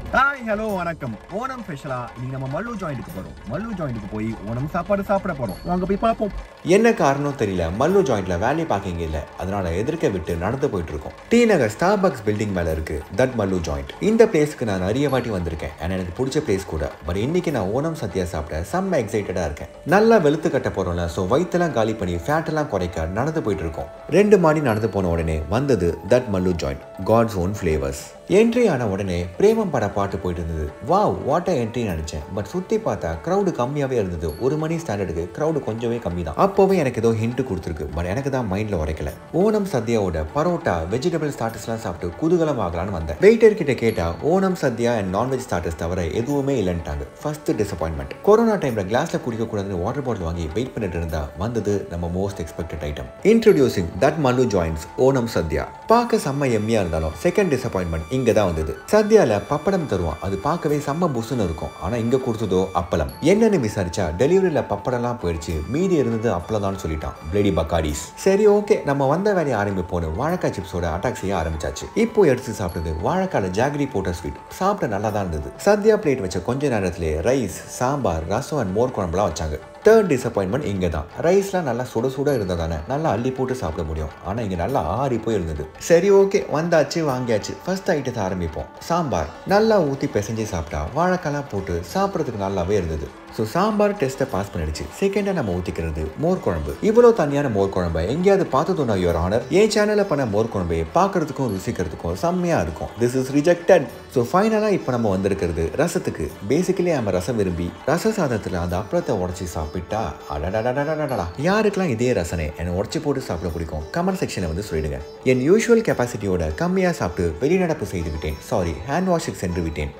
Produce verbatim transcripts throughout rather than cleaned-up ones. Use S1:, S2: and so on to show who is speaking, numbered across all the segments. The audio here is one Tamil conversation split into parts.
S1: Hi, hello, வணக்கம். ஓணம் ஸ்பெஷலா இன்னைக்கு நம்ம மல்லு ஜாயிண்ட்க்கு போறோம். மல்லு ஜாயிண்ட்க்கு போய் ஓணம் சாப்பாடு சாப்பிட போறோம். வாங்க போய் பாப்போம்.
S2: என்ன காரணம் தெரியல, மல்லு ஜாயிண்ட்ல வேலி பார்க்கிங் இல்ல. அதனால எதிர்க்க விட்டு நடந்து போயிட்டு இருக்கோம். டி நகர் ஸ்டார்பக்ஸ் பில்டிங் மேல இருக்கு தட் மல்லு ஜாயிண்ட். இந்த பிளேஸ்க்கு நான் நிறைய வாட்டி வந்திருக்கேன். எனக்கு பிடிச்ச பிளேஸ் கூட. பட் இன்னைக்கு நான் ஓணம் சத்யா சாப்பிட செம்ம எக்ஸைட்டடா இருக்கேன். நல்லா வெளுத்து கட்ட போறோம்ல, சோ வயித்தெல்லாம் காலி பண்ணி ஃபேட் எல்லாம் குறைக்க நடந்து போயிட்டு இருக்கோம். ரெண்டு மாடி நடந்து போன உடனே வந்தது that Mallu joint, god's own flavours. Entry ஆன உடனே பிரேமம் பட பாட்டு போயிட்டு இருந்தது. வாவ், வாட் அ என்ட்ரி நினைச்சேன். பட் சுத்தி பார்த்தா கிரௌடு கம்மியாவே இருந்தது. ஒரு மணி ஸ்டாண்டர்டுக்கு கிரௌடு கொஞ்சமே கம்மி தான். அப்போவே எனக்கு ஏதோ ஹிண்ட் கொடுத்துருக்கு. பட் எனக்கு தான் மைண்ட்ல உரைக்கல. ஓணம் சத்யாவோட பரோட்டா வெஜிடபிள் ஸ்டார்டர்ஸ் எல்லாம் சாப்பிட்டு குதூகலம் ஆகலான்னு வந்தேன். வெயிட்டர் கிட்ட கேட்டா Onam Sadya and non veg starters தவிர எதுவுமே இல்லைன்ட்டாங்க. First disappointment. கொரோனா டைம்ல கிளாஸ்ல குடிக்க கூடாதுன்னு வாட்டர் பாட்டில் வாங்கி வெயிட் பண்ணிட்டு இருந்தா வந்தது நம்ம most expected item. Introducing that Mallu joints Onam Sadya. பார்க்க செம்ம எம்மியா இருந்தாலும் செகண்ட் டிசப்பாயின்மெண்ட் இங்க தான் வந்தது. சத்யால பப்படம் தருவான். அது பார்க்கவே செம்ம புசுன்னு இருக்கும். ஆனா இங்க கொடுத்ததோ அப்பளம். என்னன்னு விசாரிச்சா டெலிவரியில பப்படம்லாம் போயிடுச்சு, மீதி இருந்தது அப்பளம் தான் சொல்லிட்டான். பிளேடி பக்காடிஸ். சரி, ஓகே, நம்ம வந்த வேலையை ஆரம்பிப்போன்னு வாழைக்காய் சிப்ஸோட அட்டாக் செய்ய ஆரம்பிச்சாச்சு. இப்போ எடுத்து சாப்பிட்டது வாழைக்கால ஜாகரி போட்ட ஸ்வீட். சாப்பிட நல்லா தான் இருந்தது. சத்யா பிளேட் வச்ச கொஞ்ச நேரத்திலே ரைஸ், சாம்பார், ரசம் அண்ட் மோர் குழம்புலாம் வச்சாங்க. தேர்ட் டிசப்பாயின்மெண்ட் இங்க தான். ரைஸ்லாம் நல்லா சுட சுட இருந்ததானே நல்லா அள்ளி போட்டு சாப்பிட முடியும். ஆனா இங்க நல்லா ஆறி போய் இருந்தது. சரி, ஓகே, வந்தாச்சு வாங்கியாச்சு. ஃபர்ஸ்ட் ஐட்டத்தை ஆரம்பிப்போம். சாம்பார் நல்லா ஊத்தி பிசைஞ்சு சாப்பிட்டா வாழைக்காலாம் போட்டு சாப்பிட்றதுக்கு நல்லாவே இருந்தது. ஸோ சாம்பார் டெஸ்ட்டை பாஸ் பண்ணிடுச்சு. செகண்டாக நம்ம ஊற்றிக்கிறது மோர் குழம்பு. இவ்வளோ தனியான மோர் குழம்பு எங்கேயாவது பார்த்ததுன்னா யுவர் ஆனர். என் சேனலில் பண்ண மோர் குழம்பு பார்க்கறதுக்கும் ருசிக்கிறதுக்கும் செம்மையாக இருக்கும். This is rejected. ஸோ ஃபைனலாக இப்போ நம்ம வந்திருக்கிறது ரசத்துக்கு. பேசிக்கலி நம்ம ரசம் விரும்பி ரச சாதத்தில் அந்த அப்பளத்தை உடச்சி சாப்பிட்டா அடடடடடடடா. யாருக்கெல்லாம் இதே ரசனை என்னை உடச்சி போட்டு சாப்பிட பிடிக்கும் கமெண்ட் செக்ஷனை வந்து சொல்லிடுங்க. என் யூஷுவல் கெப்பாசிட்டியோட கம்மியாக சாப்பிட்டு வெளிநடப்பு செய்து விட்டேன். சாரி, ஹேண்ட் வாஷுக்கு சென்று விட்டேன்.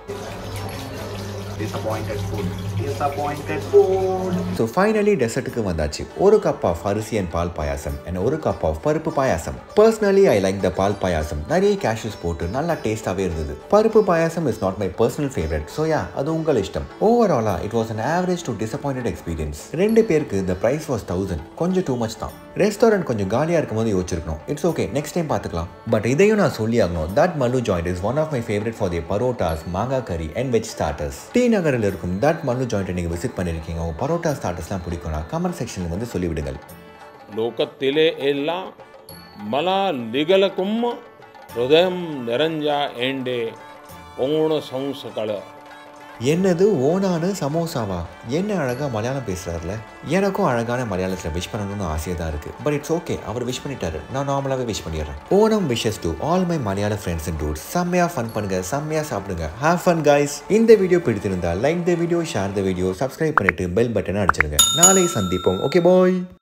S1: Disappointed food. Disappointed food.
S2: So finally டெசர்ட்டுக்கு வந்தாச்சு. ஒரு கப் ஆஃப் அரிசி அண்ட் பால் பாயாசம் and ஒரு கப் ஆஃப் பருப்பு payasam. Personally I like the பால் பாயாசம். நிறைய கேஷ்யூஸ் போட்டு நல்லா டேஸ்டாவே இருந்தது. பருப்பு பாயாசம் is not my personal favorite. So yeah, அது உங்கள் இஷ்டம். Overall it was an average to disappointed experience. ரெண்டு பேருக்கு the price was thousand. கொஞ்சம் too much தான். ரெஸ்டாரண்ட் கொஞ்சம் காலியா இருக்கும்போது யோசிச்சிருக்கணும். இட்ஸ் ஓகே, நெக்ஸ்ட் டைம் பார்த்துக்கலாம். பட் இதையும் நான் சொல்லி ஆகணும். That Mallu joint is one of my favourite for the parottas, மாங்காய் கறி அண்ட் வெஜ் ஸ்டார்டர்ஸ். டி நகரில் இருக்கும் தட் மல்லு ஜாயிண்ட் நீங்கள் விசிட் பண்ணியிருக்கீங்க, உங்கள் பரோட்டா ஸ்டார்டர்ஸ்லாம் பிடிக்கும்னா கமெண்ட் செக்ஷனில் வந்து சொல்லிவிடுங்கள்.
S3: லோகத்திலே எல்லாம் மலா லிகலக்கும் ஹிருதயம் நிரஞ்சா ஏண்டே ஓண சம்சகள.
S2: என்னது ஓனானு சமோசாவா? என்ன அழகாக மலையாளம் பேசுகிறாருல. எனக்கும் அழகான மலையாளத்தில் விஷ் பண்ணணும்னு ஆசையாக தான் இருக்குது. பட் இட்ஸ் ஓகே, அவர் விஷ் பண்ணிட்டாரு, நான் நார்மலாகவே விஷ் பண்ணிடுறேன். Onam wishes to all my மலையாள ஃப்ரெண்ட்ஸ் அண்ட் டூட்ஸ். செம்மையாக ஃபன் பண்ணுங்க, செம்மையாக சாப்பிடுங்க. Have fun guys. இந்த வீடியோ பிடித்திருந்தால் like the video, share the video, subscribe பண்ணிட்டு பெல் பட்டனை அடிச்சிருங்க. நாளை சந்திப்போம். ஓகே பாய்.